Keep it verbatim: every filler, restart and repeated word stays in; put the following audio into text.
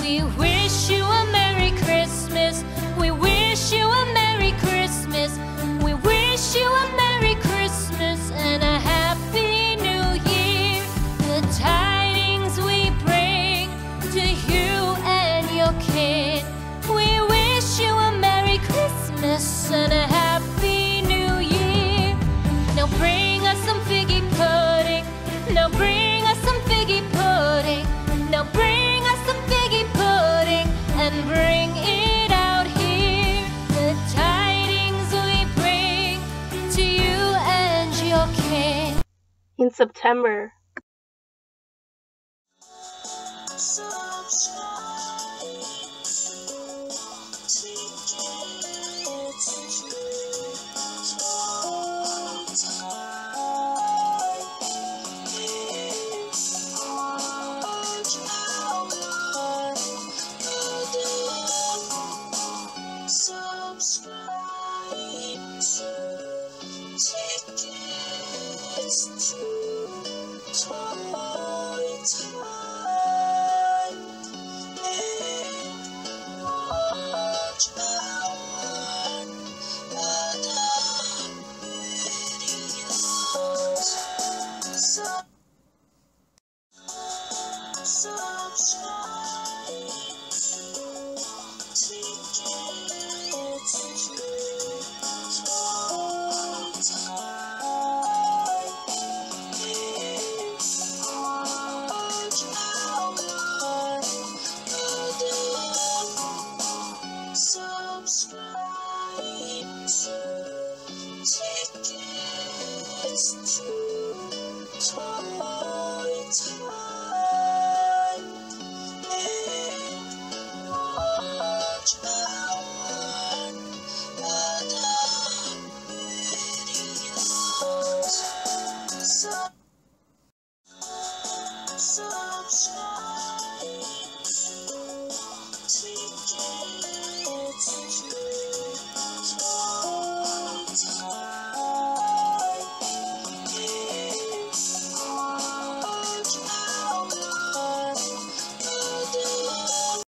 We wish you a Merry Christmas. We wish you a Merry Christmas. We wish you a Merry Christmas and a Happy New Year. The tidings we bring to you and your kin. We wish you a Merry Christmas and a Happy New Year. Now bring us some figgy pudding. Now bring us some figgy pudding. Now bring us some figgy pudding and bring it out here. The tidings we bring to you and your kin. In September. Tickets to